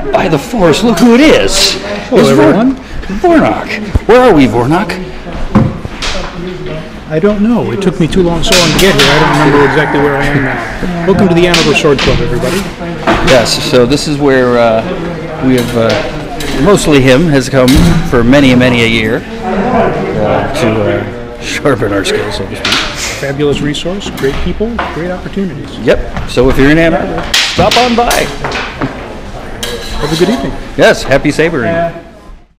by the force, look who it is. Hello, everyone. Vornok. Where are we, Vornok? I don't know. It took me so long to get here. I don't remember exactly where I am now. Welcome to the Ann Arbor Sword Club, everybody. Yes, so this is where we have, mostly him, has come for many a year to sharpen our skills, so to speak. Fabulous resource, great people, great opportunities. Yep, so if you're in Ann Arbor, stop on by. Have a good evening. Yes, happy sabering.